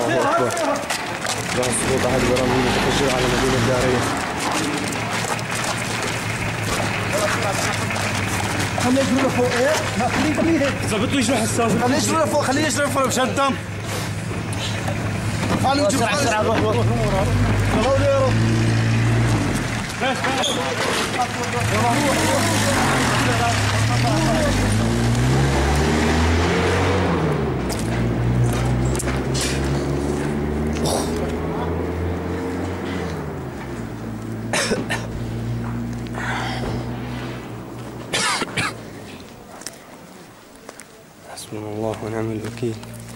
الله أكبر. كان سقوط أحد البراميل المتفجرة على مدينة الدارية. خليه يجري لفوق. ايه؟ لا خليه هيك. اذا بده يجري حساس خليه يجري لفوق، خليه يجري لفوق مشان الدم. خليه يجري بسرعة بسرعة. روح روح روح. يلا روح. حسبنا الله ونعم الوكيل.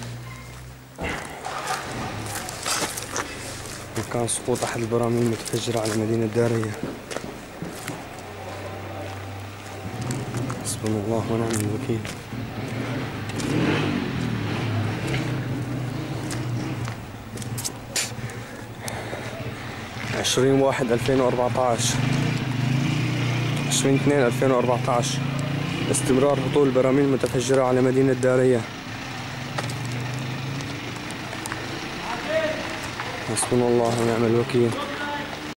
مكان سقوط أحد البراميل المتفجرة على مدينة الدارية. حسبنا الله ونعم الوكيل. 20/1/2014 20/2/2014 استمرار هطول البراميل المتفجرة على مدينة الدارية. حسبنا الله ونعم الوكيل.